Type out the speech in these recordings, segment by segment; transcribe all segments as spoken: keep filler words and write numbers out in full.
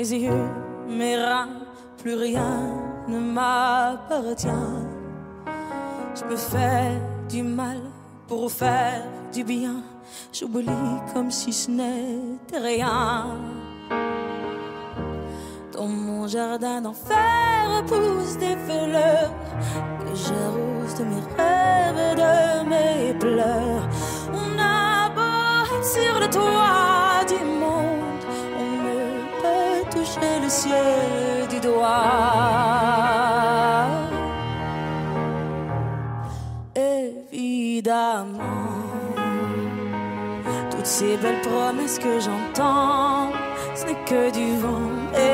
mes yeux, mes reins, plus rien ne m'appartient. Je me fais du mal pour faire du bien. J'oublie comme si ce n'était rien. Dans mon jardin d'enfer poussent des fleurs que j'arrose de mes rêves et de mes pleurs. On a beau être sur le toit du monde, on ne peut toucher le ciel du doigt. Évidemment, toutes ces belles promesses que j'entends, ce n'est que du vent,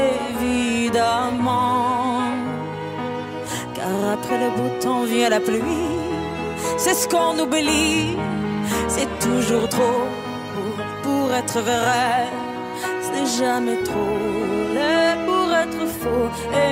évidemment. Car après le beau temps vient la pluie, c'est ce qu'on oublie. C'est toujours trop pour, pour être vrai. Ce n'est jamais trop laid pour être faux,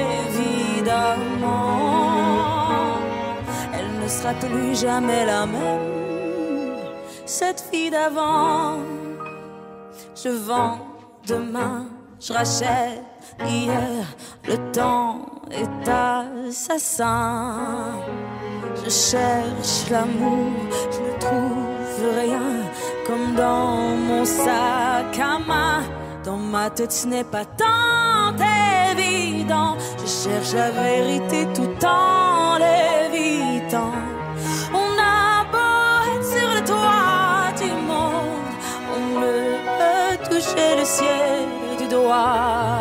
évidemment. Elle ne sera plus jamais la même, cette fille d'avant. Je vends demain, je rachète hier, le temps est assassin. Je cherche l'amour, je ne trouve rien, comme dans mon sac à main. Dans ma tête ce n'est pas tant évident. Je cherche la vérité tout en l'évitant. On a beau être sur le toit du monde, on ne peut toucher le ciel du doigt.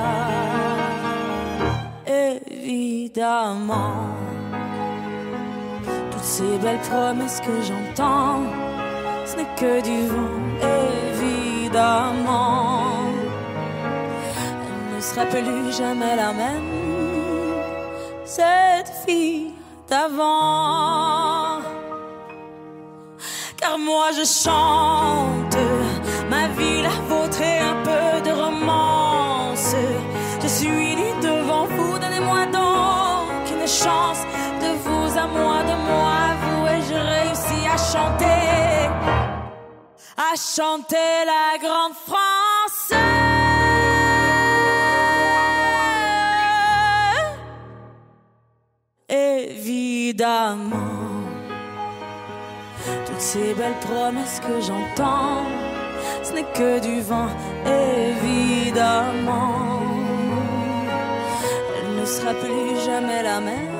Évidemment, toutes ces belles promesses que j'entends, ce n'est que du vent, évidemment. Elle ne sera plus jamais la même, cette fille d'avant. Car moi je chante ma vie, la vôtre et un peu de romance. Je suis nue devant vous, donnez-moi donc une chance. De vous à moi, de moi à vous, et je réussis à chanter, à chanter la grande France. Évidemment, toutes ces belles promesses que j'entends, ce n'est que du vent, évidemment. Elle ne sera plus jamais la même,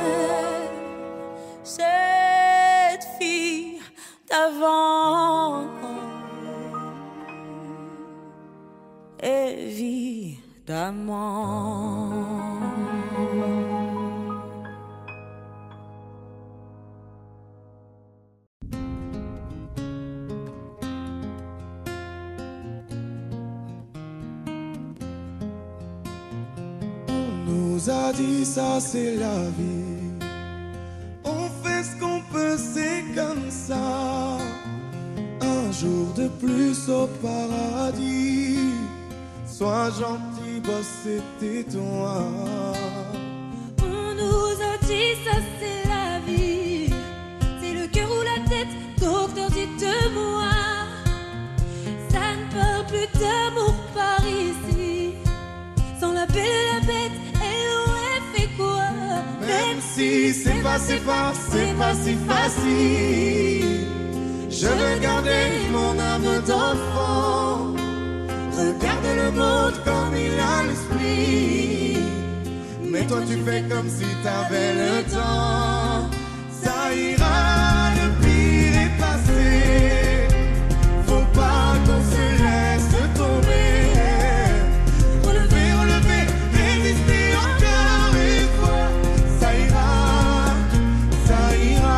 cette fille d'avant. Évidemment. On nous a dit ça c'est la vie, on fait ce qu'on peut, c'est comme ça. Un jour de plus au paradis, sois gentil, boss, c'était toi. On nous a dit ça c'est la vie, c'est le cœur ou la tête, docteur dites-moi. Ça ne parle plus d'amour par ici, sans la belle et la bête, elle aurait fait quoi? Même si c'est pas, c'est pas, c'est pas si facile, je veux garder mon âme d'enfant. Regarde le monde comme il a l'esprit, mais toi tu fais comme si t'avais le temps. Ça ira, le pire est passé, faut pas qu'on se laisse tomber. Relever, relever, résister encore une fois. Ça ira, ça ira.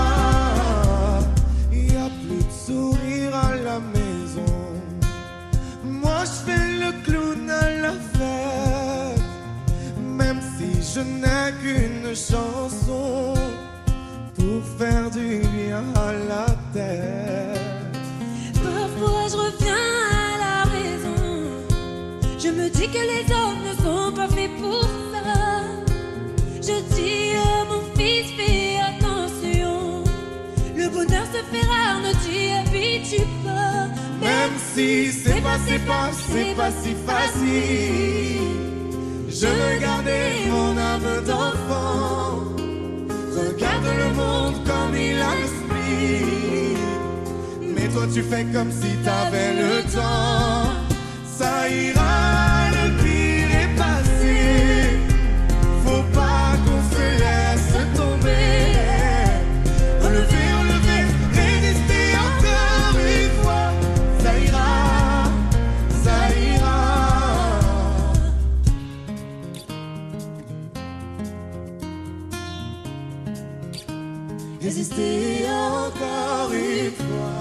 Y a plus de sourire à la maison, moi je fais le clown à la fête. Même si je n'ai qu'une chanson pour faire du bien à la tête. Parfois je reviens à la raison, je me dis que les hommes ne sont pas faits pour ça. Je dis à mon fils, fais attention, le bonheur se fait rare, ne t'y habitue pas. Même si c'est pas, c'est pas, c'est pas si facile, Je veux garder mon âme d'enfant. Regarde le monde comme il inspire. Mais toi tu fais comme si t'avais le temps. Ça ira, le pire est passé. Faut pas qu'on se laisse tomber. Relever, relever, résister encore une fois. Ça ira, ça ira. Résister encore une fois.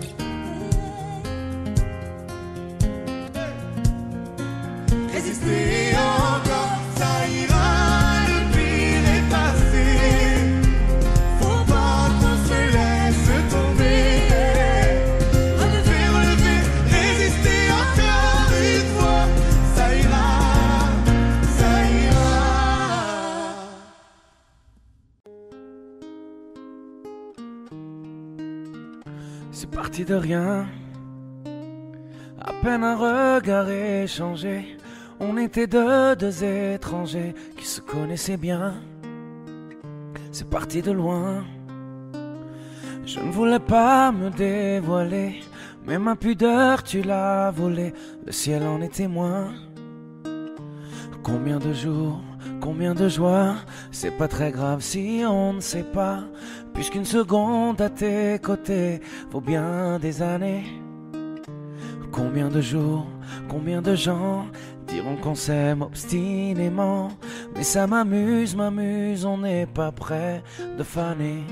Résister encore, ça ira, le pire est passé. Faut pas qu'on se laisse tomber. Relever, relever, résister encore une fois. Ça ira, ça ira. C'est parti de rien, à peine un regard échangé. On était deux, deux étrangers qui se connaissaient bien. C'est parti de loin. Je ne voulais pas me dévoiler, mais ma pudeur tu l'as volée. Le ciel en est témoin. Combien de jours, combien de joies. C'est pas très grave si on ne sait pas, puisqu'une seconde à tes côtés vaut bien des années. Combien de jours, combien de gens diront qu'on s'aime obstinément, mais ça m'amuse, m'amuse, on n'est pas prêt de faner.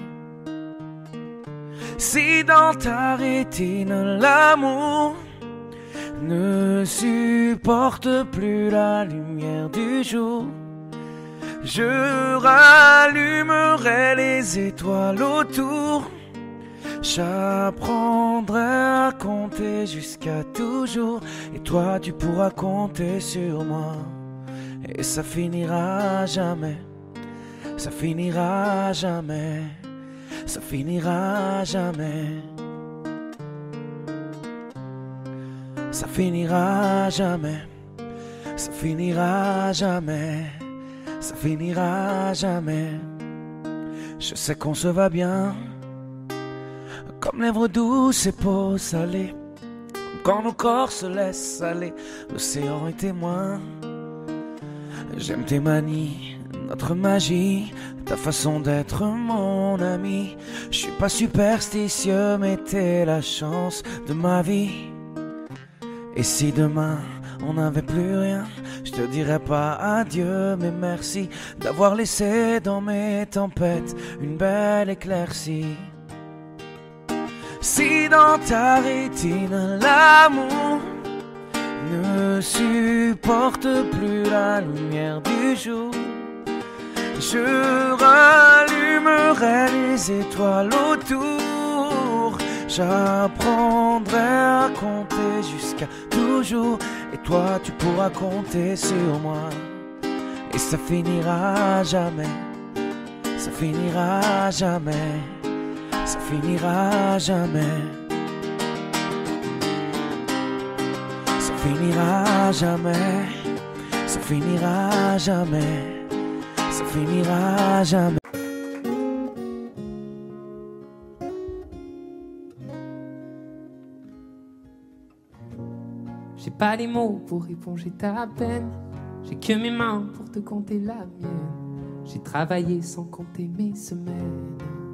Si dans ta rétine l'amour ne supporte plus la lumière du jour, je rallumerai les étoiles autour. J'apprendrai à compter jusqu'à toujours, et toi tu pourras compter sur moi. Et ça finira jamais, ça finira jamais, ça finira jamais. Ça finira jamais, ça finira jamais, ça finira jamais. Je sais qu'on se va bien, comme lèvres douces et peau salée, comme quand nos corps se laissent aller, l'océan est témoin. J'aime tes manies, notre magie, ta façon d'être mon ami. Je suis pas superstitieux, mais t'es la chance de ma vie. Et si demain on n'avait plus rien, je te dirais pas adieu, mais merci d'avoir laissé dans mes tempêtes une belle éclaircie. Si dans ta rétine l'amour ne supporte plus la lumière du jour, je rallumerai les étoiles autour. J'apprendrai à compter jusqu'à toujours, et toi tu pourras compter sur moi. Et ça finira jamais, ça finira jamais, ça finira jamais, ça finira jamais, ça finira jamais, ça finira jamais. J'ai pas les mots pour éponger ta peine, j'ai que mes mains pour te compter la mienne. J'ai travaillé sans compter mes semaines.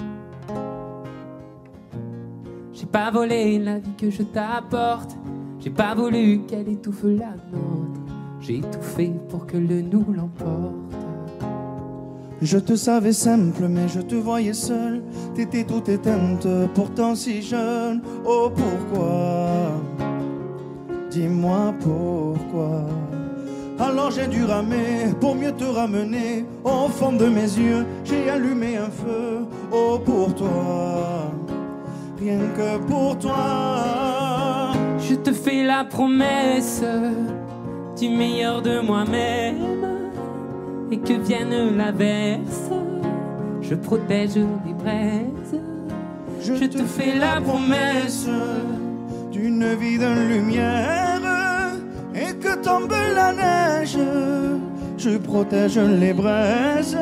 J'ai pas volé la vie que je t'apporte, j'ai pas voulu qu'elle étouffe la nôtre. J'ai tout fait pour que le nous l'emporte. Je te savais simple, mais je te voyais seule. T'étais toute éteinte, pourtant si jeune. Oh pourquoi? Dis-moi pourquoi. Alors j'ai dû ramer pour mieux te ramener. Au fond de mes yeux, j'ai allumé un feu. Oh pour toi, rien que pour toi. Je te fais la promesse du meilleur de moi-même, et que vienne l'averse, je protège les braises. Je, je te fais la promesse d'une vie de lumière, et que tombe la neige, je protège les braises,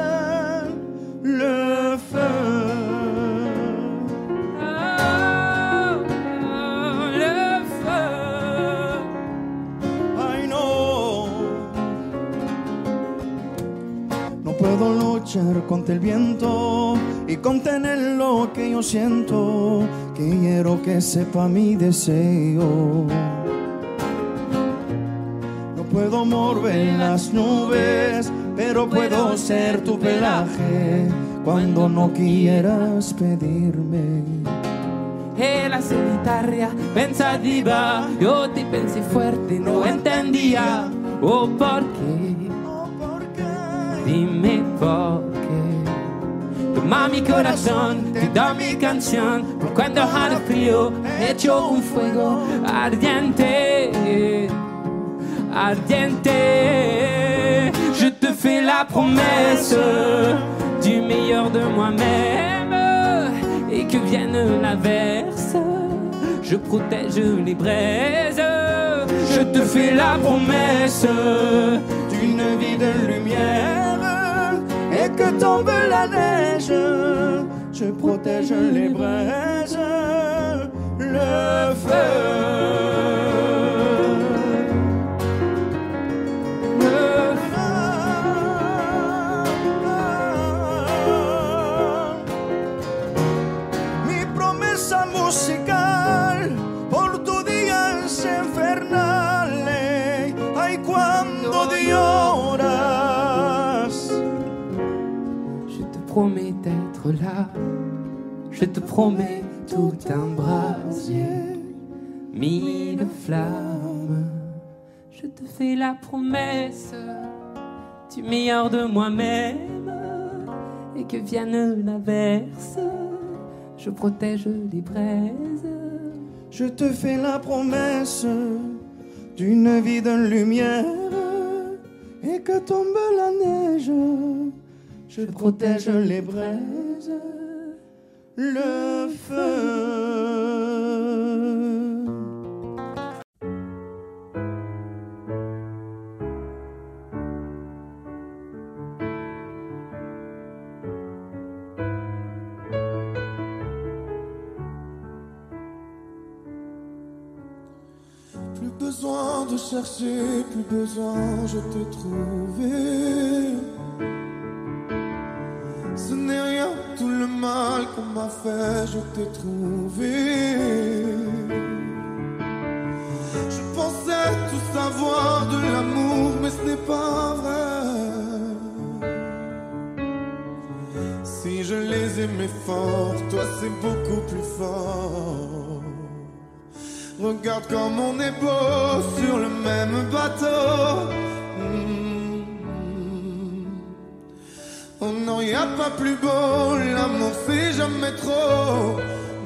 le feu. Puedo luchar contra el viento y contener lo que yo siento, que quiero que sepa mi deseo. No puedo mover las nubes, pero puedo ser tu pelaje cuando no quieras pedirme. E la solitaria pensativa, yo te pensé fuerte, no entendía. Oh, ¿por qué? Dime por qué. Toma mi corazón, te da mi canción, por cuando haga frío, hecho un fuego ardiente, ardiente. Je te fais la promesse du meilleur de moi-même, et que vienne l'averse, je protège les braises. Je te fais la promesse d'une vie de lumière, et que tombe la neige, je protège les braises, le feu. Le feu. Mi promesa musical por tu días infernales, ay, cuando lloras. Je te promets d'être là, je te promets tout un brasier, mille flammes. Je te fais la promesse du meilleur de moi-même, et que vienne l'averse, je protège les braises. Je te fais la promesse d'une vie de lumière, et que tombe la neige, je protège les braises, le feu. Plus besoin de chercher, plus besoin, je t'ai trouvé. Ce n'est rien, tout le mal qu'on m'a fait, je t'ai trouvé. Je pensais tout savoir de l'amour, mais ce n'est pas vrai. Si je les aimais fort, toi c'est beaucoup plus fort. Regarde comme on est beau sur le même bateau. Mmh. Oh non, y a pas plus beau, l'amour c'est jamais trop.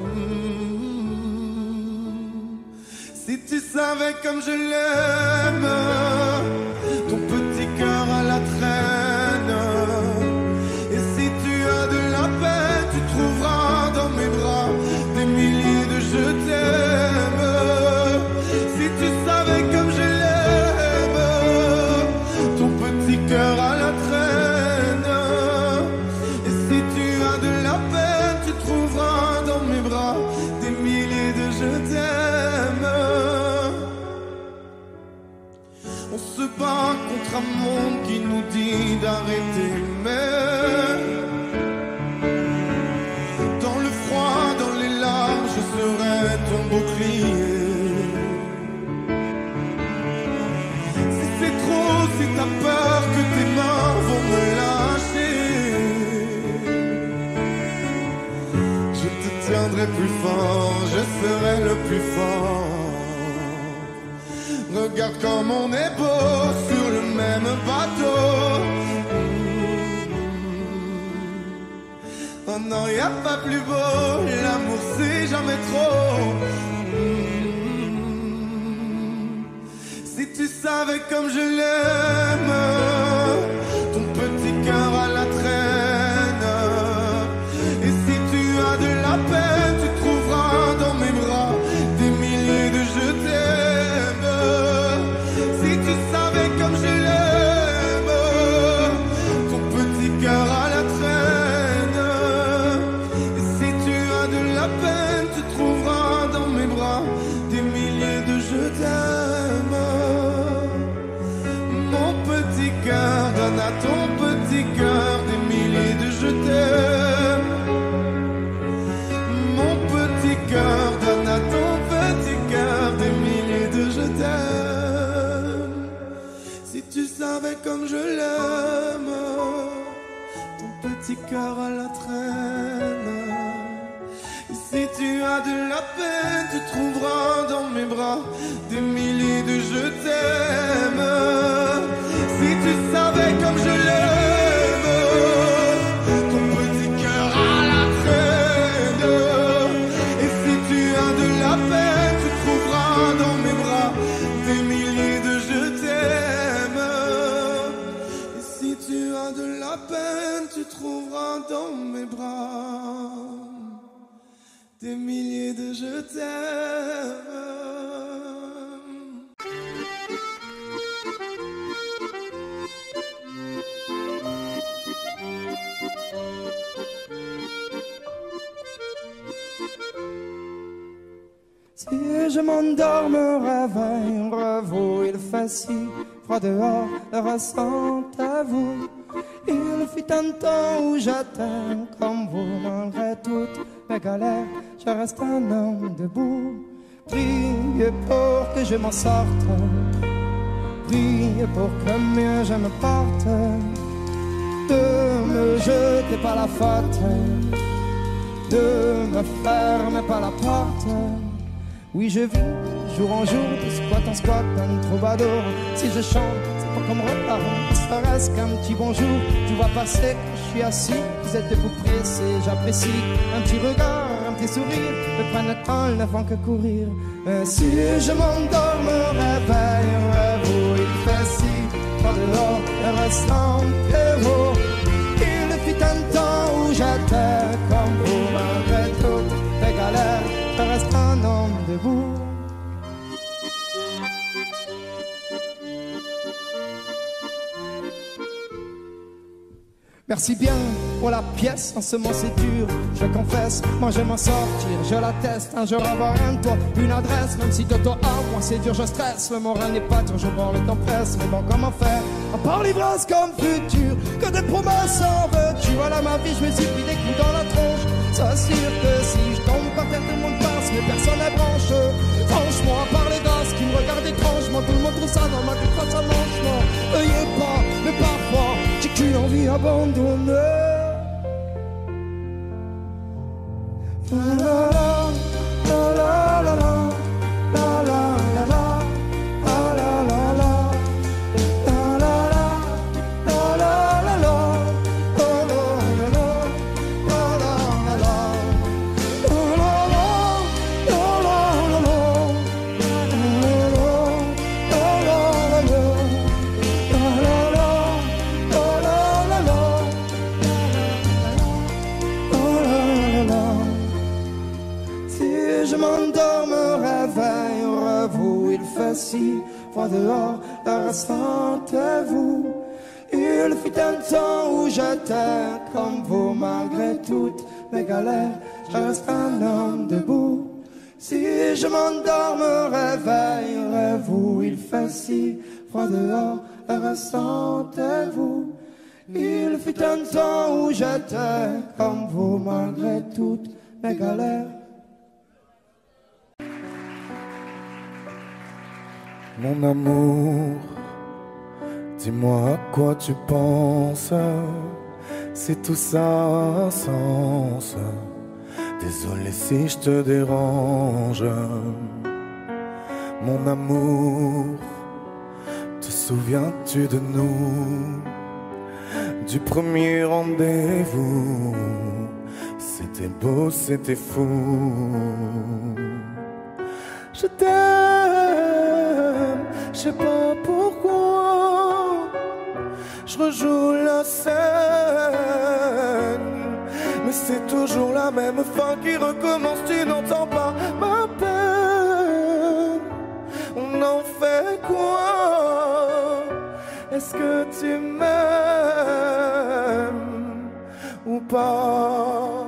Mmh. Si tu savais comme je l'aime, ton petit cœur à la traîne. Et si tu as de la peine, tu trouveras dans mes bras des milliers de je t'aime. Si tu savais comme je l'aime, ton petit cœur à la traîne. Et si tu as de la peine, tu trouveras dans mes bras des milliers de je t'aime. On se bat contre un monde qui nous dit d'arrêter, mais dans le froid, dans les larmes, je serai ton bouclier. Si c'est trop, si t'as peur que tes mains vont me lâcher, je te tiendrai plus fort, je serai le plus fort. Regarde comme on est beau sur le même bateau. Oh non, y a pas plus beau, l'amour c'est jamais trop. Si tu savais comme je l'aime, ton petit cœur à la traîne. Et si tu as de la peine, tu trouveras dans mes bras des milliers de je t'aime. Si tu savais comme je l'aime, savais comme je l'aime, ton petit cœur à la traîne. Et si tu as de la peine, tu trouveras dans mes bras des milliers de je t'aime. Si tu savais comme je l'aime, ton petit cœur à la traîne. Et si tu as de la peine, tu trouveras dans mes bras des milliers de je t'aime. Et si tu as de la peine, tu trouveras dans mes bras des milliers de je t'aime. Si je m'endors, me réveille, revoue, il fait si froid dehors, le ressentez-vous? Il fut un temps où j'étais comme vous, malgré toutes mes galères, je reste un homme debout. Priez pour que je m'en sorte, priez pour que mieux je me porte. De me jeter par la faute, de me fermer par la porte. Oui, je vis jour en jour, de squat en squat, un troubadour. Si je chante, c'est pas comme retard, ça reste qu'un petit bonjour. Tu vois passer quand je suis assis, vous êtes debout pressé, j'apprécie. Un petit regard, un petit sourire, me prennent le temps, ne font que courir. Mais si je m'endors, me réveille, vous, il fait si froid dehors, le ressentez-vous? Il fut un temps où j'étais comme vous, malgré toutes les galères, je reste un homme debout. Merci bien pour la pièce, en ce moment c'est dur, je confesse, moi je m'en sortir, je l'atteste, un jour avoir un toit, une adresse, même si de toi à moi c'est dur, je stresse, le moral n'est pas toujours bon, le temps presse, mais bon comment faire, à part l'ivresse comme futur, que des promesses en veux-tu, voilà ma vie, je me suis pris des coups dans la tronche, c'est sûr que si je tombe par terre tout le monde passe, mais personne n'est branche, franchement à part les gosses qui me regardent étrangement, tout le monde trouve ça dans ma tête face à manchement, veuillez pas, mais parfois, j'ai qu'une envie abandonnée. La la la la la la la la la la la la la Si froid dehors, le ressentez-vous? Il fut un temps où j'étais comme vous, malgré toutes mes galères, je reste un homme debout. Si je m'endors, me réveillerez-vous? Il fait si froid dehors, le ressentez-vous? Il fut un temps où j'étais comme vous, malgré toutes mes galères. Mon amour, dis-moi à quoi tu penses, si tout ça a un sens. Désolé si je te dérange. Mon amour, te souviens-tu de nous, du premier rendez-vous? C'était beau, c'était fou. Je t'aime, je sais pas pourquoi, je rejoue la scène, mais c'est toujours la même fin qui recommence, tu n'entends pas ma peine. On en fait quoi? Est-ce que tu m'aimes ou pas?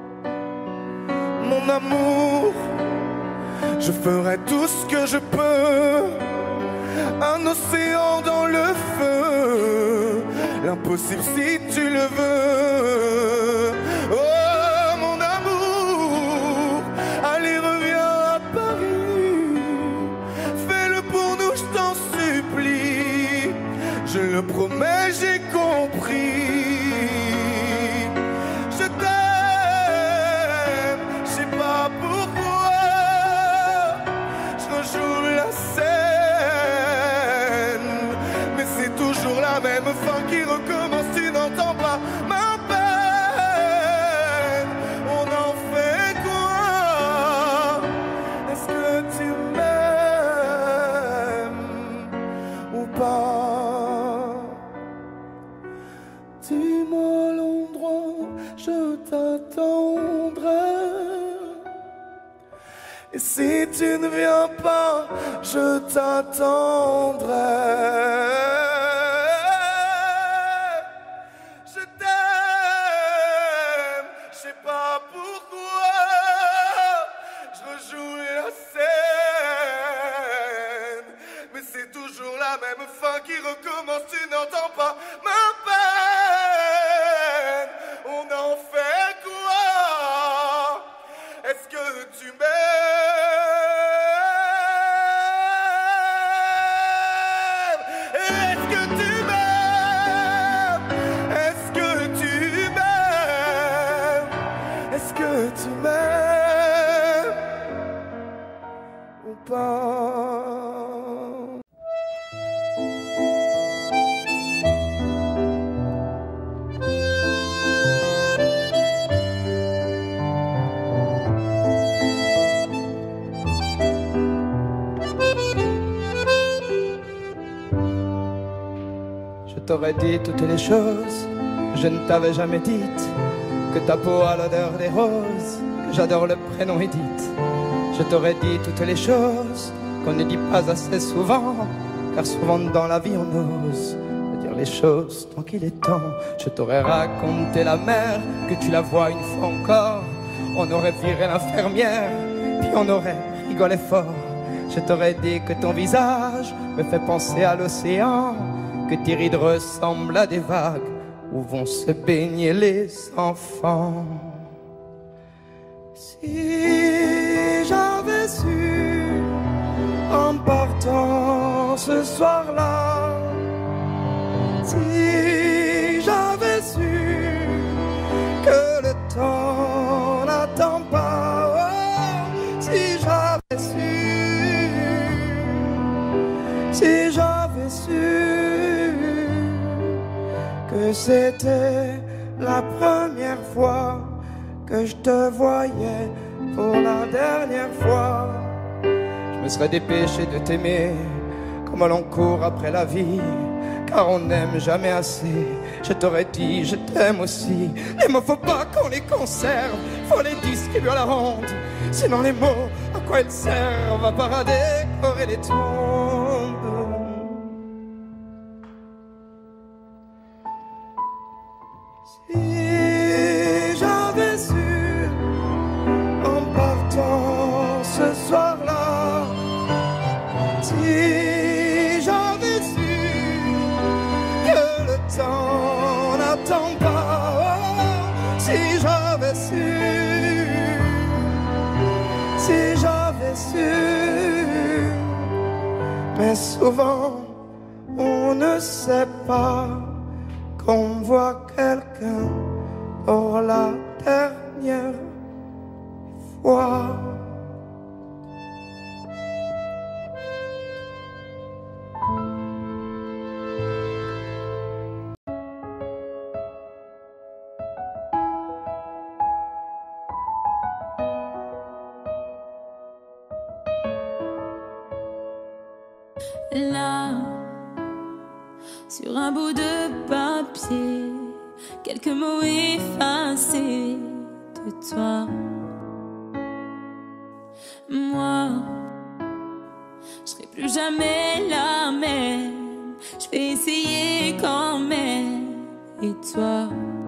Mon amour, je ferai tout ce que je peux, un océan dans le feu, l'impossible si tu le veux. Oh mon amour, allez reviens à Paris, fais-le pour nous, je t'en supplie. Je même fin qui recommence, tu n'entends pas ma peine. On en fait quoi? Est-ce que tu m'aimes ou pas? Dis-moi l'endroit, je t'attendrai. Et si tu ne viens pas, je t'attendrai. Je t'aime, je sais pas pourquoi. Je rejoue la scène, mais c'est toujours la même fin qui recommence. Tu n'entends pas ma peine. On en fait quoi? Est-ce que tu m'aimes? Tu m'aimes ou pas? Je t'aurais dit toutes les choses que je ne t'avais jamais dites, que ta peau a l'odeur des roses, que j'adore le prénom Edith. Je t'aurais dit toutes les choses qu'on ne dit pas assez souvent, car souvent dans la vie on ose dire les choses tant qu'il est temps. Je t'aurais raconté la mer, que tu la vois une fois encore. On aurait viré l'infirmière, puis on aurait rigolé fort. Je t'aurais dit que ton visage me fait penser à l'océan, que tes rides ressemblent à des vagues où vont se baigner les enfants. Si j'avais su en partant ce soir-là, si j'avais su que le temps n'attend pas, oh, si j'avais su, si j'avais su que c'était la première fois que je te voyais pour la dernière fois, je me serais dépêché de t'aimer comme l'on court après la vie, car on n'aime jamais assez. Je t'aurais dit je t'aime aussi. Les mots faut pas qu'on les conserve, faut les distribuer à la ronde, sinon les mots à quoi ils servent? À part à décorer les tombes. Si j'avais su en partant ce soir-là, si j'avais su que le temps n'attend pas, oh, si j'avais su, si j'avais su, mais souvent on ne sait pas qu'on voit quelqu'un pour la dernière fois. Là, sur un bout de papier, quelques mots effacés de toi. Moi, je serai plus jamais la même. Je vais essayer quand même. Et toi,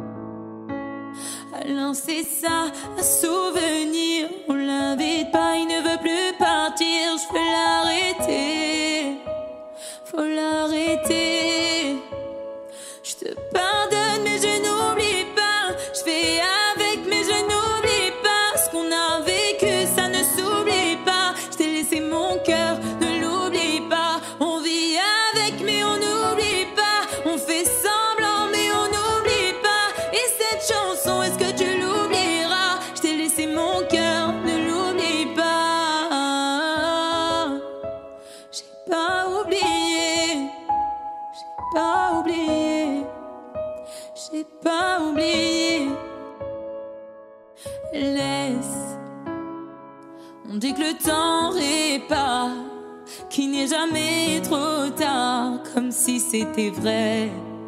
alors c'est ça, un souvenir. On l'invite pas, il ne veut plus partir. Je peux l'arrêter, faut l'arrêter. Je te pardonne mais je n'oublie pas. Je fais avec mais je n'oublie pas. Ce qu'on a vécu ça ne s'oublie pas. Je t'ai laissé mon cœur, ne l'oublie pas. On vit avec mais on n'oublie pas. On fait semblant mais on n'oublie pas. Et cette chanson, est-ce que tu l'oublieras? Je t'ai laissé mon cœur, On dit que le temps répare, qu'il n'est jamais trop tard, comme si c'était vrai.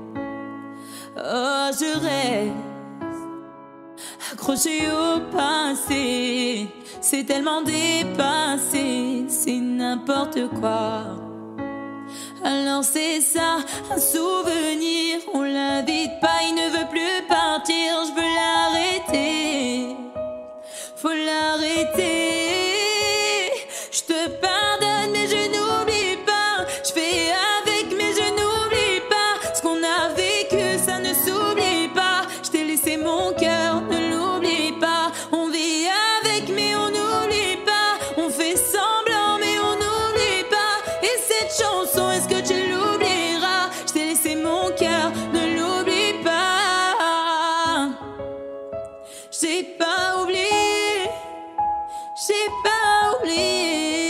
Oh, je reste accrochée au passé, c'est tellement dépassé, c'est n'importe quoi. Alors c'est ça, un souvenir, on l'invite pas, il ne veut plus partir, je veux l'arrêter, faut l'arrêter. Je te pardonne mais je n'oublie pas, je fais avec mais je n'oublie pas, ce qu'on a vécu ça ne s'oublie pas, je t'ai laissé mon cœur, ne l'oublie pas, on vit avec mais on n'oublie pas, on fait semblant mais on n'oublie pas, et cette chanson est-ce que tu l'oublieras, je t'ai laissé mon cœur, ne l'oublie pas, j'ai pas oublié, j'ai pas oublié.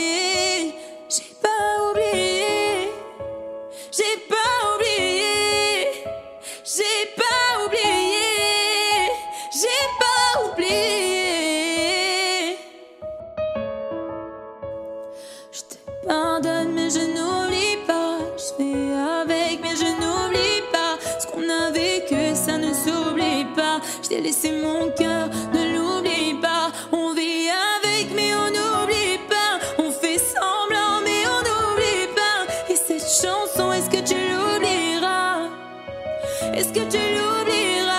Je t'ai laissé mon cœur, ne l'oublie pas. On vit avec mais on n'oublie pas. On fait semblant mais on n'oublie pas. Et cette chanson, est-ce que tu l'oublieras? Est-ce que tu l'oublieras?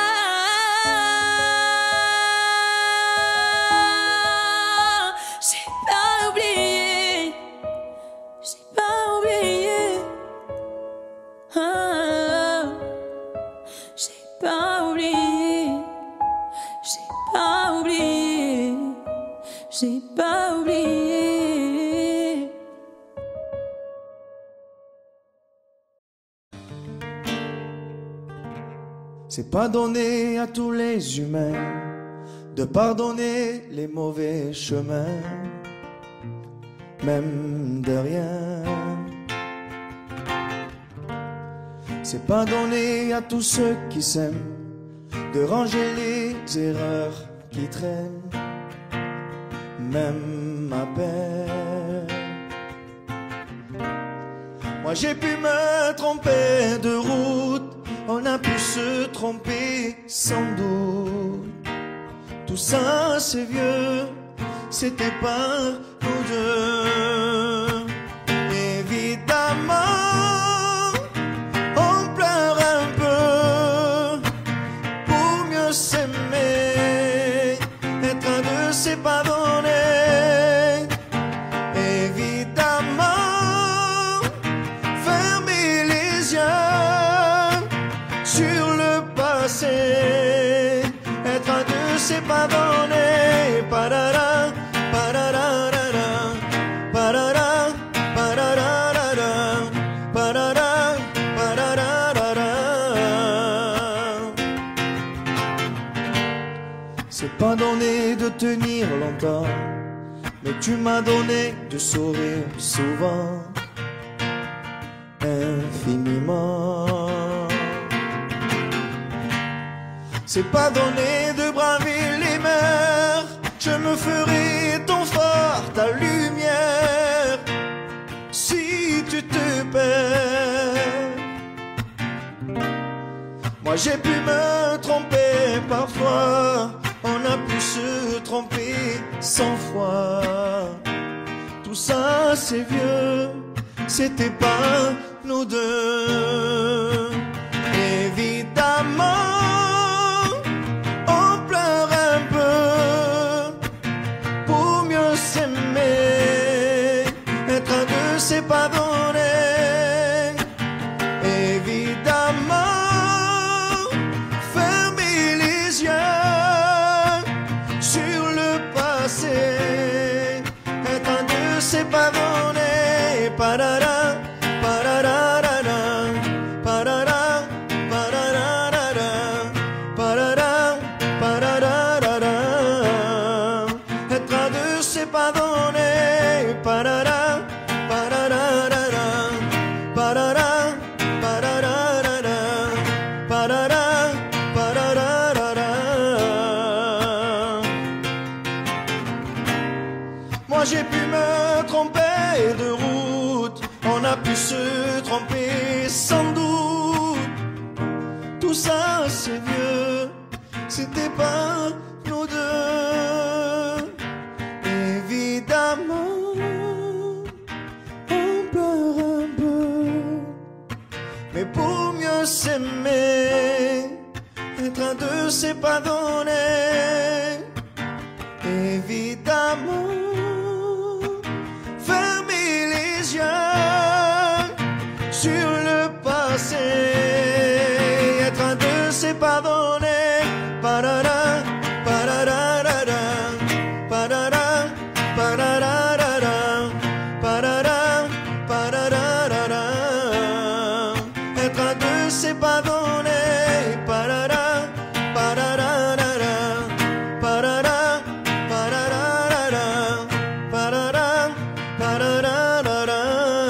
J'ai pas oublié, j'ai pas oublié. Ah, j'ai pas oublié. J'ai pas oublié. C'est pas donné à tous les humains de pardonner les mauvais chemins, même de rien. C'est pas donné à tous ceux qui s'aiment de ranger les erreurs qui traînent, même à peine. Moi j'ai pu me tromper de route, on a pu se tromper sans doute. Tout ça c'est vieux, c'était pas nous deux. Évidemment, on pleure un peu pour mieux s'aimer, être un de ses pardons. Être un de ces pardonnés, parara, pararara, parara, pararara, parara, pararara. C'est pas donné de tenir longtemps, mais tu m'as donné de sourire souvent, infiniment. C'est pas donné de braver les mers, je me ferai ton phare, ta lumière, si tu te perds. Moi j'ai pu me tromper parfois, on a pu se tromper cent fois. Tout ça c'est vieux, c'était pas nous deux. Évidemment, c'est pas donné. Évidemment, fermer les yeux sur le passé, être un de ces pas donné. Parara, pararara, parara, pararara, parara, pararara, être un de ces pas donné. Parara. Moi j'ai pu me tromper de route, on a pu se tromper sans doute. Tout ça c'est vieux, c'était pas nous deux. Évidemment, on pleure un peu, mais pour mieux s'aimer, être un deux c'est pas donné. Évidemment, fermer les yeux sur le passé, être un deux c'est pardonner. Parara, pararara, parara, pararara, parara, pararara. Être un deux c'est pardonner. Parara, pararara, parara, pararara, parara, pararara.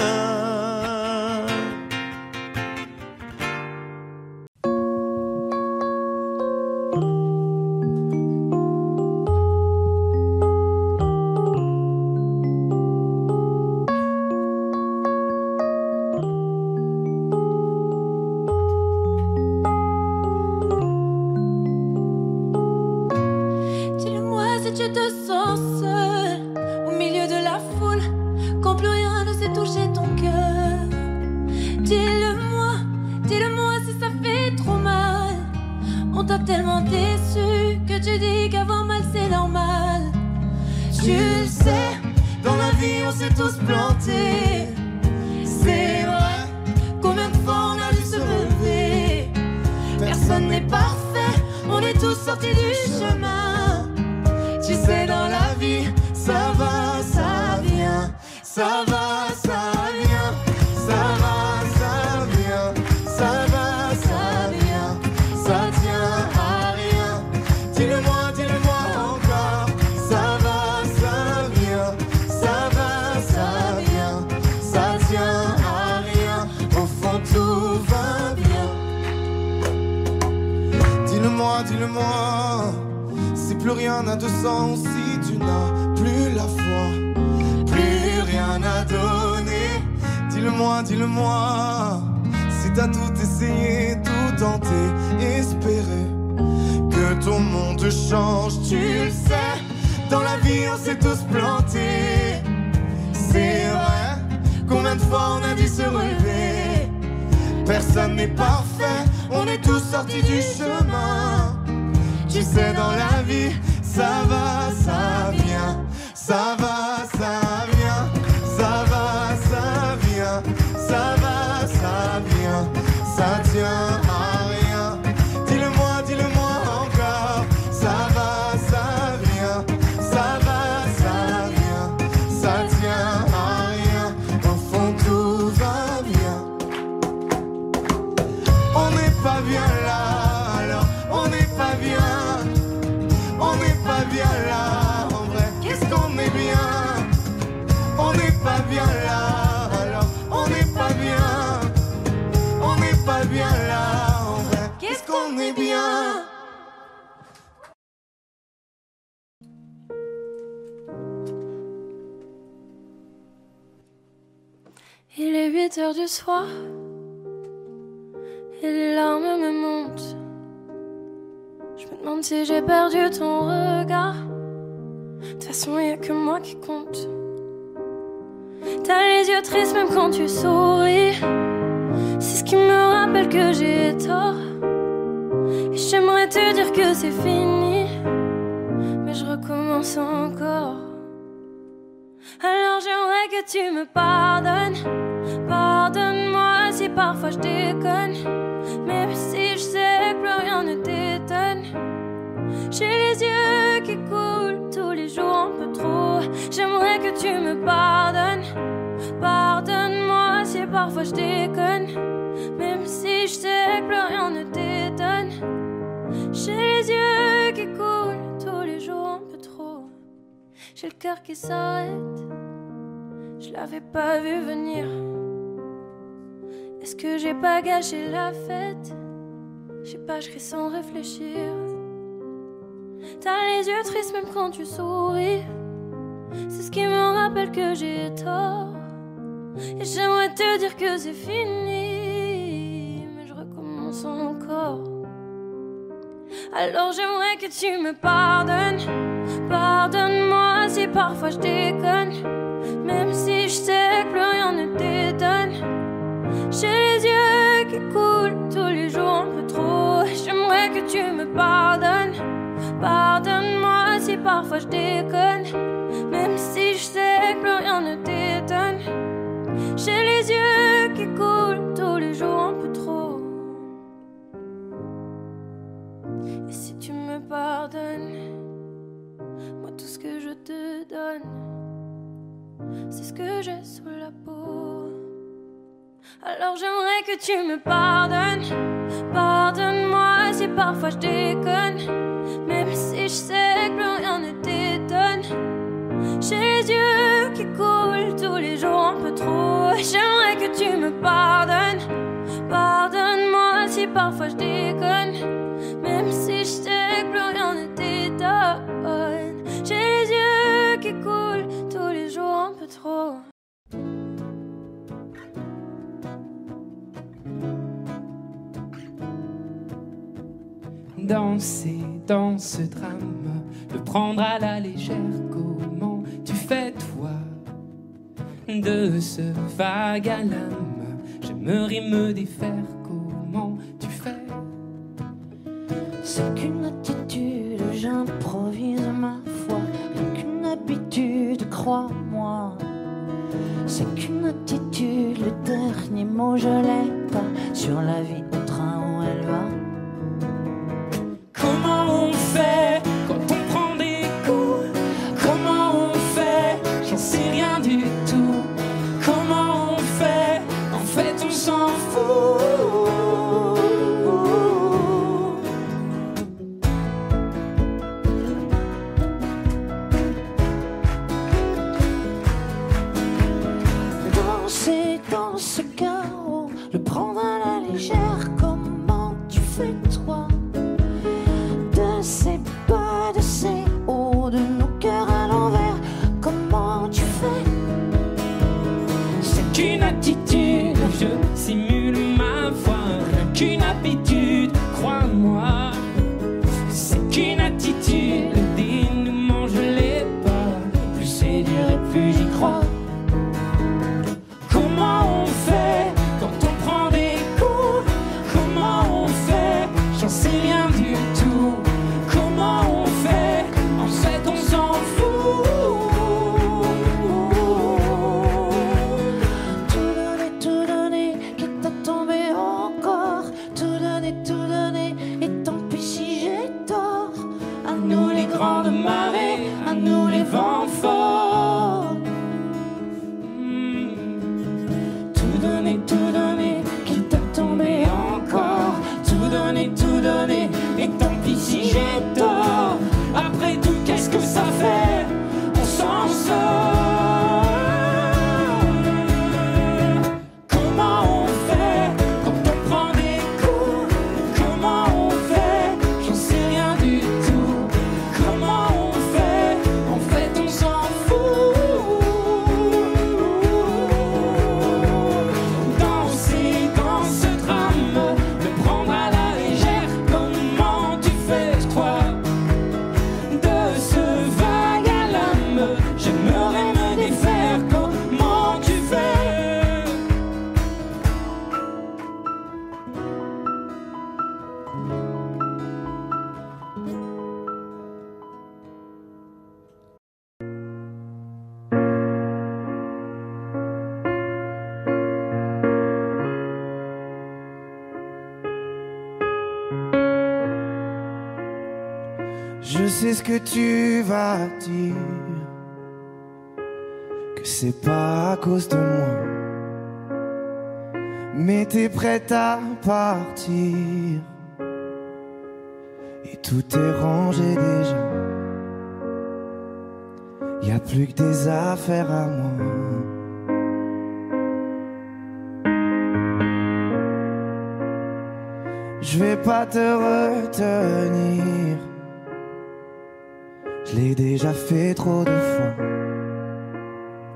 Dis-le-moi si tu te sens seul au milieu de la foule, quand plus rien ne sait toucher ton cœur. Dis-le-moi, dis-le-moi si ça fait trop mal. On t'a tellement déçu que tu dis qu'avoir mal c'est normal. Tu le sais, Dans la vie on s'est tous plantés, c'est vrai. Combien de fois on a dû se relever? Personne n'est parfait, on est tous sortis du chemin. Tu sais dans la vie, ça va, ça vient, ça va, ça vient, ça va, ça vient, ça va, ça vient, ça tient à rien. Dis-le-moi, dis-le-moi encore, ça va, ça vient, ça va, ça vient, ça tient à rien. Au fond tout va bien. Dis-le-moi, dis-le-moi, si plus rien n'a de sens, si tu n'as plus la foi, plus rien à donner. Dis-le-moi, dis-le-moi, si t'as tout essayé, tout tenté, espéré que ton monde change. Tu le sais, dans la vie on s'est tous plantés, c'est vrai. Combien de fois on a dû se relever? Personne n'est parfait, on est tous sortis du chemin. Tu sais dans la vie, ça va, ça vient, ça va, ça vient, ça va, ça vient, ça va, ça vient, ça tient à rien. Dis-le-moi, dis-le-moi encore, ça va, ça vient, ça va, ça vient, ça tient à rien. Au fond tout va bien. On n'est pas bien là, alors on n'est pas bien. On n'est pas bien là, en vrai, qu'est-ce qu'on est bien? On n'est pas bien là, alors on n'est pas bien. On n'est pas bien là, en vrai, qu'est-ce qu'on est bien? Il est huit heures du soir et les larmes me montent. Je me demande si j'ai perdu ton regard. De toute façon, y'a que moi qui compte. T'as les yeux tristes même quand tu souris. C'est ce qui me rappelle que j'ai tort. Et j'aimerais te dire que c'est fini, mais je recommence encore. Alors j'aimerais que tu me pardonnes. Pardonne-moi si parfois je déconne, même si je sais que plus rien ne t'étonne. J'ai les yeux qui coulent tous les jours un peu trop. J'aimerais que tu me pardonnes. Pardonne-moi si parfois je déconne, même si je sais que plus rien ne t'étonne. J'ai les yeux qui coulent tous les jours un peu trop. J'ai le cœur qui s'arrête, je l'avais pas vu venir. Est-ce que j'ai pas gâché la fête? Je sais pas, je crie sans réfléchir. T'as les yeux tristes même quand tu souris. C'est ce qui me rappelle que j'ai tort. Et j'aimerais te dire que c'est fini, mais je recommence encore. Alors j'aimerais que tu me pardonnes. Pardonne-moi si parfois je déconne, même si je sais que plus rien ne t'étonne. J'ai les yeux qui coulent tous les jours un peu trop. J'aimerais que tu me pardonnes. Pardonne-moi si parfois je déconne, même si je sais que plus rien ne t'étonne. J'ai les yeux qui coulent tous les jours un peu trop. Et si tu me pardonnes, moi tout ce que je te donne, c'est ce que j'ai sous la peau. Alors j'aimerais que tu me pardonnes. Pardonne-moi si parfois je déconne, même si je sais que plus rien ne t'étonne. J'ai les yeux qui coulent tous les jours un peu trop. J'aimerais que tu me pardonnes. Pardonne-moi si parfois je déconne, même si je sais que plus rien ne t'étonne. J'ai les yeux qui coulent tous les jours un peu trop. Danser dans ce drame, le prendre à la légère, comment tu fais toi? De ce vague à l'âme, j'aimerais me défaire, comment tu fais? C'est qu'une attitude, j'improvise ma foi. Rien qu'une habitude, crois-moi. C'est qu'une attitude, le dernier mot je l'ai pas. Sur la vie au train où elle va. Comment on fait quand on prend des coups? Comment on fait? J'en sais rien du tout. Comment on fait? En fait on s'en fout. Danser dans ce chaos, le prendre à la légère, comment tu fais toi? De ces bas, de ces hauts, de nos cœurs à l'envers, comment tu fais? C'est qu'une attitude, je simule ma voix. Rien qu'une habitude, crois-moi. C'est qu'une attitude, le dénouement je l'ai pas. Plus c'est dur et plus j'y crois. Comment on fait quand on prend des coups? Comment on fait? J'en sais rien du tout. Comment on fait? En fait on s'en fout. Tout donner, tout donner, quitte à tomber encore. Tout donner, tout donner, et tant pis si j'ai tort. À nous les grandes marées, à nous les vents forts. Tout donner, tout donner, quitte à tomber encore. Tout donner, tout donner, et tant pis si j'ai tort. Après tout, qu'est-ce que ça fait? On s'en sort. Comment on fait quand on prend des coups? Comment on fait? J'en sais rien du tout. Comment on fait? En fait on s'en fout. Danser dans ce drame, le prendre à la légère, comment tu fais toi? De ce vague à l'âme, j'aimerais me défaire, comment tu fais? Je sais ce que tu vas dire, que c'est pas à cause de moi, mais t'es prête à partir et tout est rangé déjà. Y a plus que des affaires à moi. Je vais pas te retenir, je l'ai déjà fait trop de fois.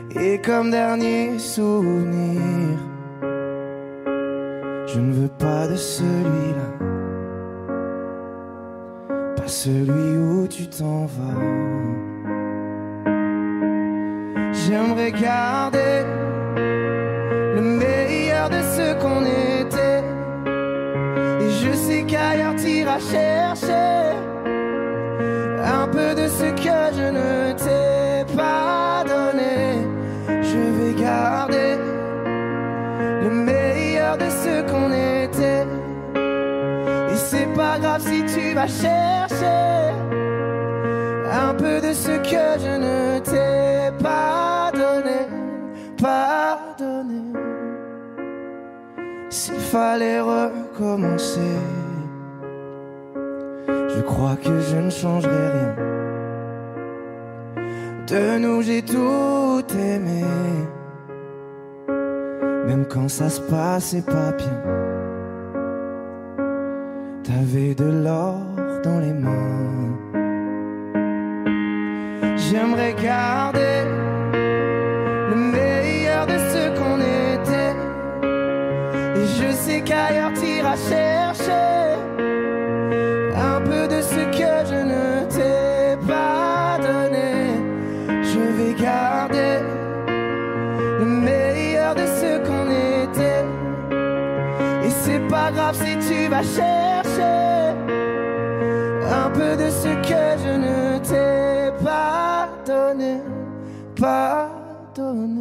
Et comme dernier souvenir, je ne veux pas de celui-là, pas celui où tu t'en vas. J'aimerais garder le meilleur de ce qu'on était. Et je sais qu'ailleurs t'iras chercher un peu de ce que je ne t'ai pas donné. Je vais garder le meilleur de ce qu'on était. Et c'est pas grave si tu vas chercher un peu de ce que je ne t'ai pas donné, pas donné. S'il fallait recommencer, je crois que je ne changerai rien. De nous j'ai tout aimé, même quand ça se passait pas bien. T'avais de l'or dans les mains. J'aimerais garder le meilleur de ce qu'on était. Et je sais qu'ailleurs t'iras chercher un peu de ce que je ne t'ai pas donné. Je vais garder le meilleur de ce qu'on était. Et c'est pas grave si tu vas chercher un peu de ce que je ne t'ai pas donné, pas donné.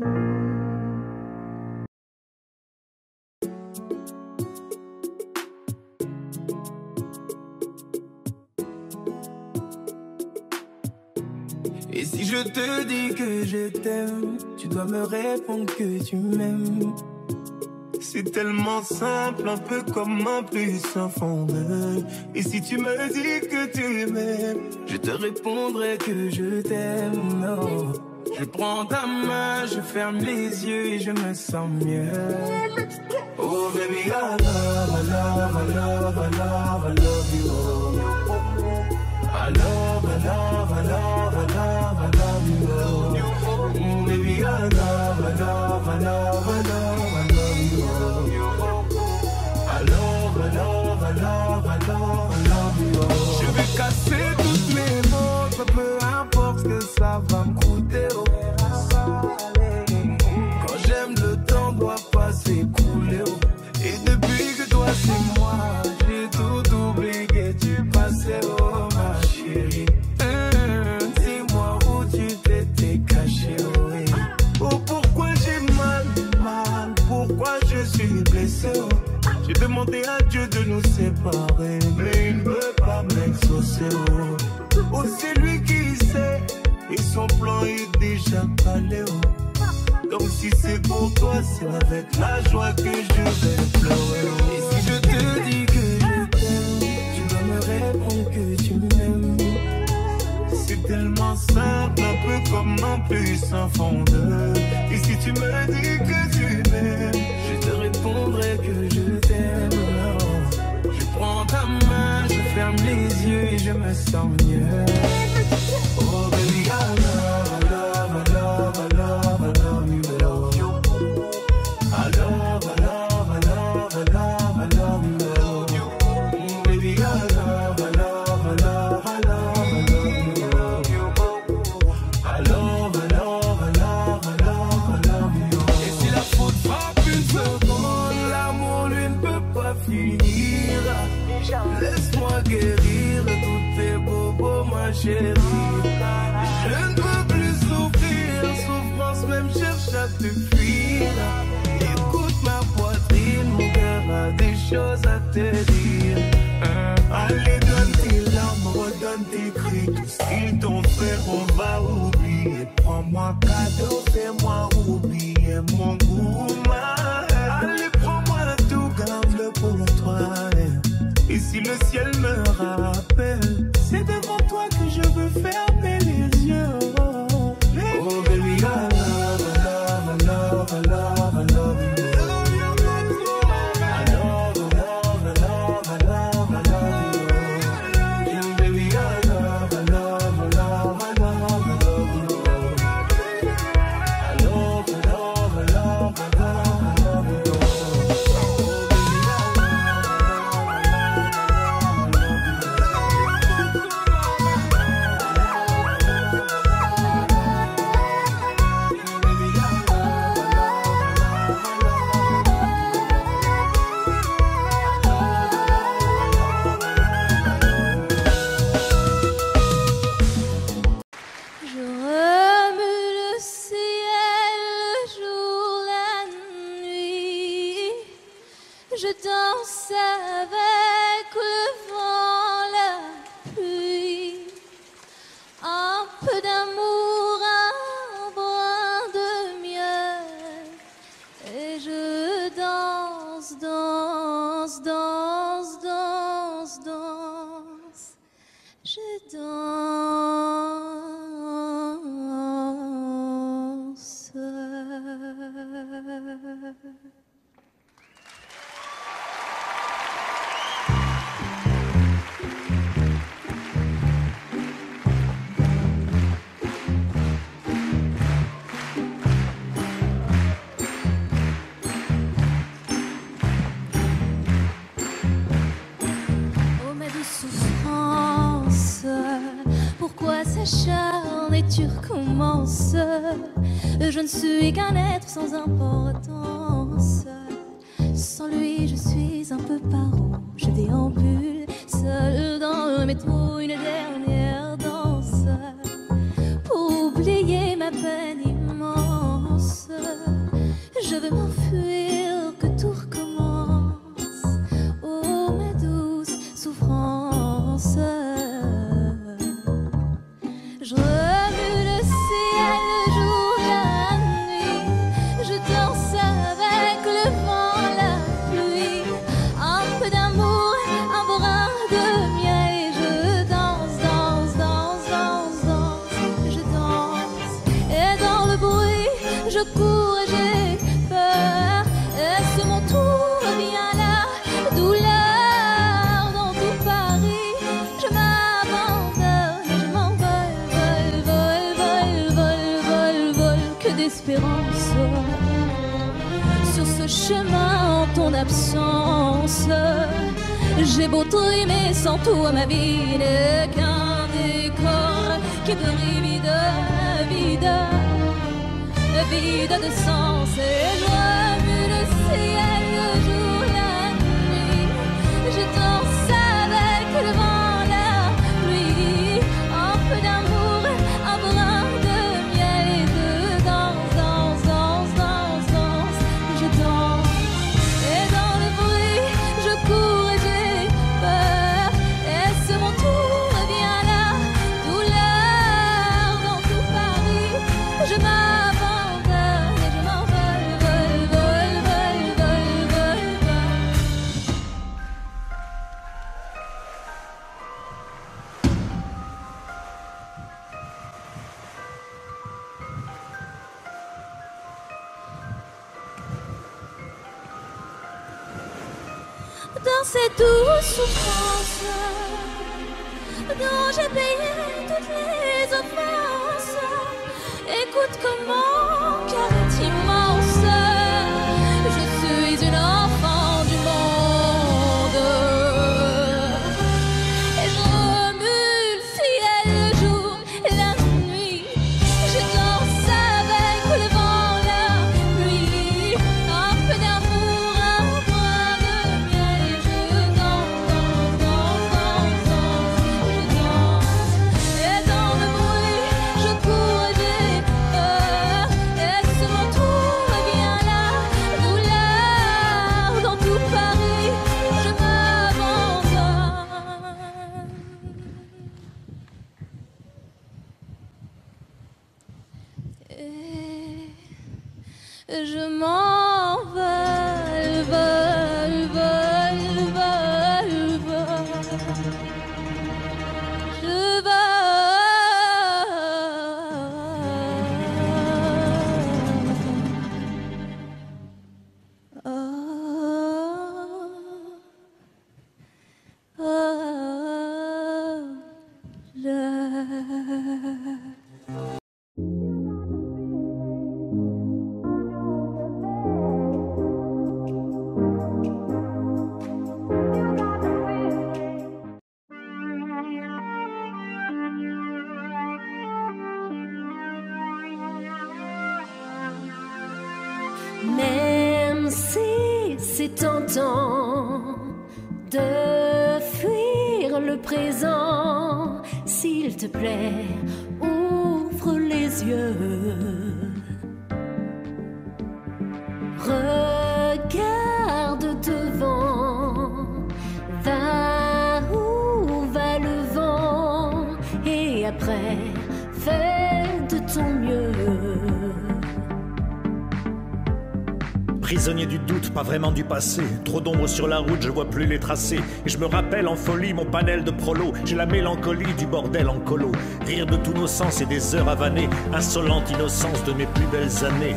Et si je te dis que je t'aime, tu dois me répondre que tu m'aimes. C'est tellement simple, un peu comme un plus un fondeur. Et si tu me dis que tu m'aimes, je te répondrai que je t'aime. Non, je prends ta main, je ferme les yeux et je me sens mieux. Oh baby, I love, I love, I love, I love, I love you. I love, I love, I love, I love, I love you. Mm, baby, I love, I love, I love, I love, I love you. I love, I love, I love, I love, I love you. Je vais casser toutes mes montres, peu importe ce que ça va me coûter. Oh. Quand j'aime, le temps doit pas s'écouler. Oh. Et depuis que toi c'est moi, j'ai tout oublié, tu passais, oh ma chérie. Hum, dis-moi où tu t'étais caché, oh, oui. Oh pourquoi j'ai mal, mal, pourquoi je suis blessé, oh. J'ai demandé à Dieu de nous séparer, mais il ne veut pas m'exaucer, oh. Oh c'est lui qui sait, et son plan est déjà calé, oh. Donc si c'est pour toi, c'est avec la joie que je vais pleurer, oh. Et si je te dis que je t'aime, tu dois me répondre que tu m'aimes. C'est tellement simple, un peu comme un puissant fondeur. Et si tu me dis que tu m'aimes, je te répondrai que je t'aime. Je prends ta main, je ferme les yeux et je me sens mieux. Oh baby, I love, I love, I love, I love, I love you. I love, I love, I love, I love, I love you. Mm, baby, I love, I love, I love, I love, I love you. I love, I love, I love, I love, I love you. Et si la faute frappe une seconde, l'amour lui ne peut pas finir. Laisse-moi guérir de tous tes bobos, ma chérie. Je ne peux plus souffrir, souffrance même cherche à te fuir. Écoute ma poitrine, mon cœur a des choses à te dire. Allez, donne tes larmes, redonne tes cris. Tout ce qu'ils t'ont fait, on va oublier. Prends-moi cadeau, fais-moi oublier mon goût. Allez, prends-moi tout, garde-le pour toi. Et si le ciel me rappelle, c'est devant toi que je veux fermer les yeux. Oh baby, I love, I love, I love, I love, I love you. I love, I love, I love, I love, I love you. Baby, I love, I love, I love, I love, I love you. Je danse avec le vent, la pluie, un peu d'amour, un brin de miel, et je danse, danse, danse, danse, danse, je danse. Pourquoi s'acharne et tu recommences? Je ne suis qu'un être sans importance. Sans lui je suis un peu paro. Je déambule seul dans le métro, une dernière danse pour oublier ma peine immense. Je veux m'enfuir, que tout recommence. Oh ma douce souffrance. Je remue le ciel, le jour, la nuit. Je danse avec le vent, la pluie. Un peu d'amour, un brin de miel. Et je danse, danse, danse, danse, danse. Je danse. Et dans le bruit, je cours et j'ai peur. Est-ce mon tour? Viens là, douleur dans tout Paris. Je m'abandonne et je m'envole. D'espérance sur ce chemin en ton absence. J'ai beau trimer sans toi, ma vie n'est qu'un décor qui brille vide, vide, vide de sens. Et je remue le ciel, le jour, la nuit. Je danse avec le vent, la pluie. Un peu d'amour, un brin de miel. Et de danse, danse, danse, danse, danse. Je danse. Et dans le bruit, je cours et j'ai peur. Est-ce mon tour? Viens là, douleur dans tout Paris. Je m'abandonne et je m'envole, vole, vole, vole, vole, vole, vole. Dans cette douce souffrance dont j'ai payé toutes les offenses, écoute comment mon cœur est immense. Je suis une enfant du monde et je remue le ciel, le jour et la nuit. Je danse avec le vent, la pluie. Un peu d'amour, un brin de miel. Et je danse, danse, danse, danse, danse. Je danse. Et dans le bruit, je cours et j'ai peur. Est-ce mon tour? Viens là, douleur dans tout Paris. Je m'abandonne. Et je m'envole, vole, vole, vole, vole. Je vole. Oh, oh, je... Même si c'est tentant de fuir le présent, s'il te plaît, ouvre les yeux. Regarde devant Prisonnier du doute, pas vraiment du passé. Trop d'ombre sur la route, je vois plus les tracés. Et je me rappelle en folie mon panel de prolo. J'ai la mélancolie du bordel en colo. Rire de tous nos sens et des heures avanées. Insolente innocence de mes plus belles années.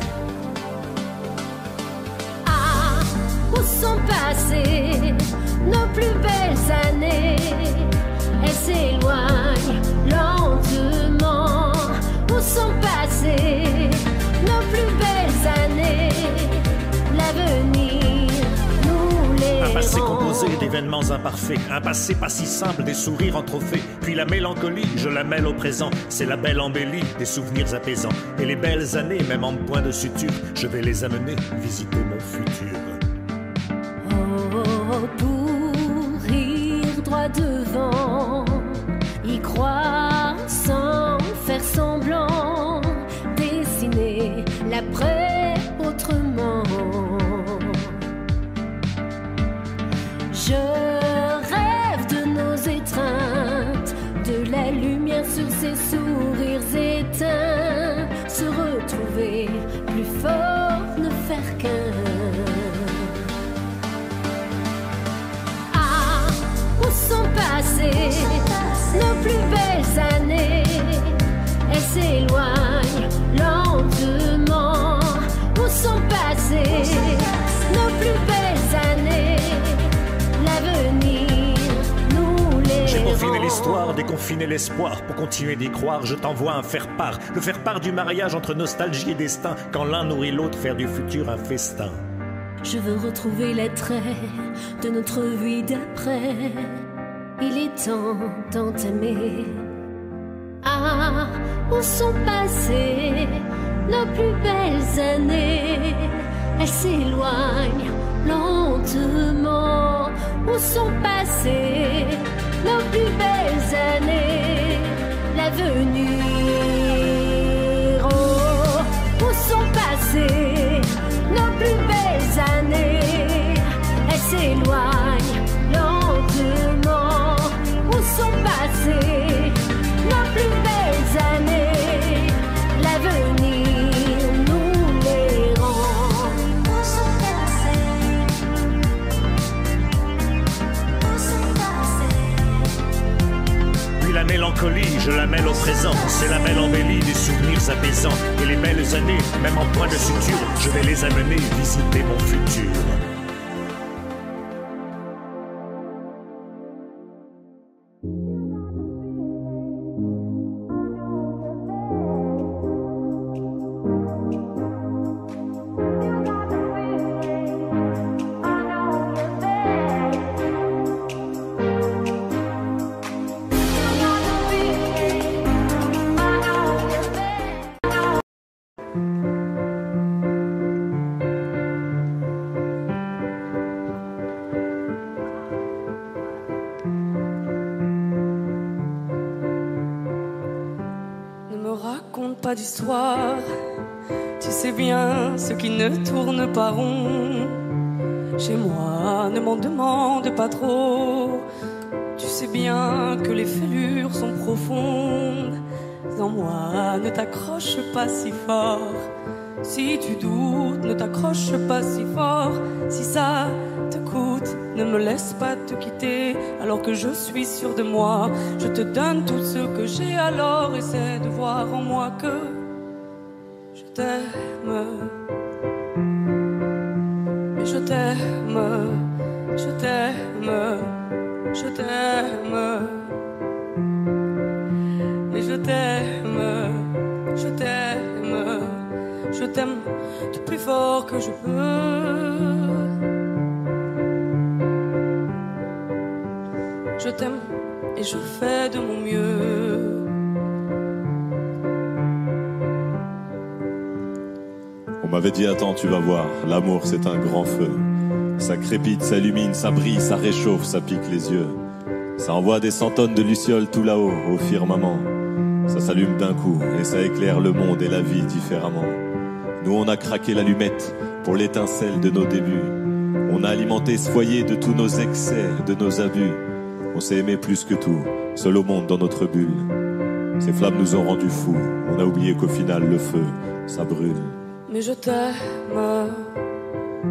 Ah, où sont passées nos plus belles années? Elles s'éloignent lentement. Où sont passées nos plus belles années? L'avenir nous les Un passé rend. composé d'événements imparfaits. Un passé pas si simple, des sourires en trophée. Puis la mélancolie, je la mêle au présent. C'est la belle embellie, des souvenirs apaisants. Et les belles années, même en point de suture, je vais les amener visiter mon futur. Oh, pour rire droit devant, y croire sans faire semblant, dessiner l'après autrement. Je rêve de nos étreintes, de la lumière sur ces sourires éteints, se retrouver plus fort, ne faire qu'un. Où sont passées nos plus belles années? Elles s'éloignent lentement. Où sont passées nos plus belles années? L'avenir nous les J'ai confiné rend. l'histoire, déconfiné l'espoir. Pour continuer d'y croire, je t'envoie un faire-part. Le faire-part du mariage entre nostalgie et destin. Quand l'un nourrit l'autre, faire du futur un festin. Je veux retrouver l'attrait de notre vie d'après. Il est temps d'entamer. Ah, où sont passées nos plus belles années? Elles s'éloignent lentement. Où sont passées nos plus belles années? L'avenir, oh, où sont passées nos plus belles années? Elles s'éloignent lentement. Où sont passées nos plus belles années? L'avenir nous les rend. Où sont passées? Où sont passées? Puis la mélancolie, je la mêle au présent. C'est la belle embellie des souvenirs apaisants. Et les belles années, même en point de suture, je vais les amener visiter mon futur. d'histoire. Tu sais bien ce qui ne tourne pas rond. Chez moi, ne m'en demande pas trop. Tu sais bien que les fêlures sont profondes. En moi, ne t'accroche pas si fort. Si tu doutes, ne t'accroche pas si fort. Si ça te coûte, ne me laisse pas te quitter. Alors que je suis sûre de moi, je te donne tout ce que j'ai. Alors essaie de voir en moi que je t'aime. Mais je t'aime, je t'aime, je t'aime. Mais je t'aime, je t'aime. Je t'aime du plus fort que je peux. Je t'aime et je fais de mon mieux. On m'avait dit attends, tu vas voir, l'amour c'est un grand feu. Ça crépite, ça illumine, ça brille, ça réchauffe, ça pique les yeux. Ça envoie des cent tonnes de lucioles tout là-haut, au firmament. Ça s'allume d'un coup et ça éclaire le monde et la vie différemment. Nous on a craqué l'allumette pour l'étincelle de nos débuts. On a alimenté ce foyer de tous nos excès, de nos abus. On s'est aimé plus que tout, seul au monde dans notre bulle. Ces flammes nous ont rendus fous, on a oublié qu'au final le feu, ça brûle. Mais je t'aime,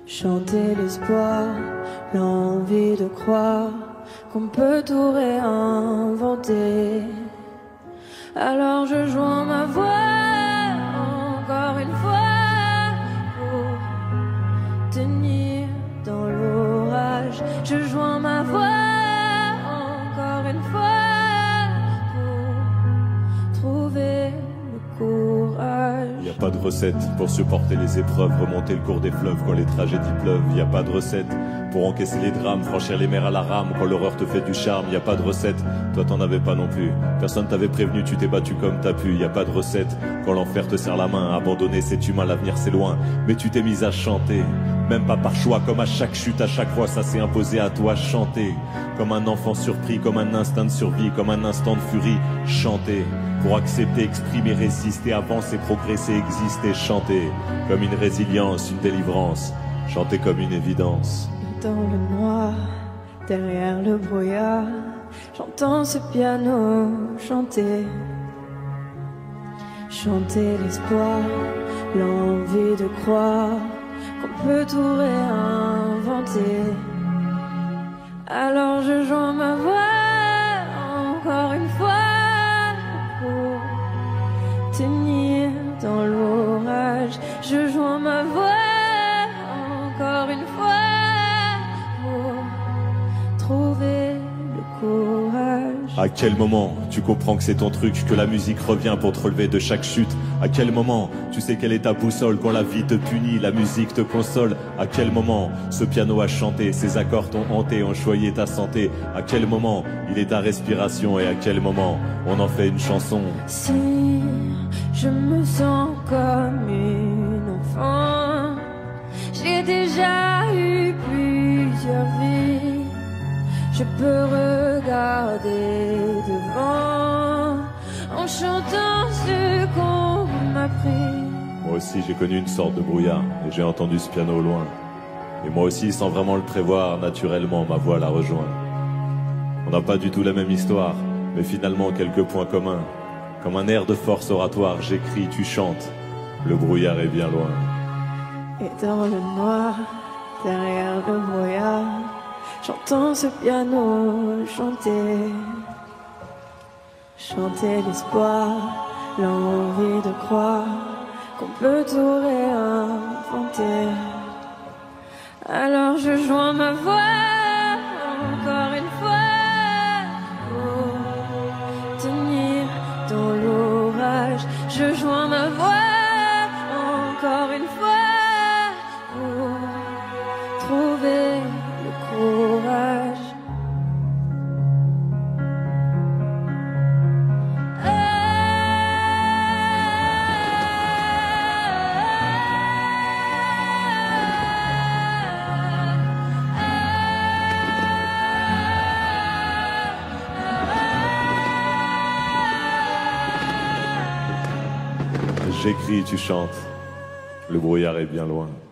chanter l'espoir, l'envie de croire qu'on peut tout réinventer. Alors je joins ma voix encore une fois pour tenir dans l'orage. Je joins ma voix encore une fois pour trouver le courage. Y a pas de recette pour supporter les épreuves, remonter le cours des fleuves quand les tragédies pleuvent. Y a pas de recette pour encaisser les drames, franchir les mers à la rame quand l'horreur te fait du charme. Y a pas de recette, toi t'en avais pas non plus. Personne t'avait prévenu, tu t'es battu comme t'as pu. Y a pas de recette quand l'enfer te serre la main. Abandonner c'est humain, l'avenir c'est loin. Mais tu t'es mise à chanter, même pas par choix. Comme à chaque chute, à chaque fois ça s'est imposé à toi. Chanter comme un enfant surpris, comme un instinct de survie, comme un instant de furie. Chanter pour accepter, exprimer, résister, avancer, progresser, exister. Chanter comme une résilience, une délivrance. Chanter comme une évidence. Dans le noir, derrière le brouillard, j'entends ce piano chanter. Chanter l'espoir, l'envie de croire qu'on peut tout réinventer. Alors je joins ma voix encore une fois pour tenir dans l'orage. Je joins ma voix encore une fois pour trouver le courage. À quel moment tu comprends que c'est ton truc, que la musique revient pour te relever de chaque chute? À quel moment tu sais quelle est ta boussole quand la vie te punit, la musique te console? À quel moment ce piano a chanté, ses accords t'ont hanté, ont choyé ta santé? À quel moment il est ta respiration et à quel moment on en fait une chanson? Si je me sens comme une enfant, j'ai déjà eu plusieurs vies. Je peux regarder devant en chantant ce qu'on m'a pris. Moi aussi j'ai connu une sorte de brouillard et j'ai entendu ce piano au loin. Et moi aussi, sans vraiment le prévoir, naturellement ma voix la rejoint. On n'a pas du tout la même histoire, mais finalement quelques points communs. Comme un air de force oratoire, j'écris, tu chantes, le brouillard est bien loin. Et dans le noir, derrière le brouillard, j'entends ce piano chanter. Chanter l'espoir, l'envie de croire qu'on peut tout réinventer. Alors je joins ma voix encore une fois pour tenir dans l'orage. Je joins ma voix encore une fois pour trouver le courage. J'écris, tu chantes, le brouillard est bien loin.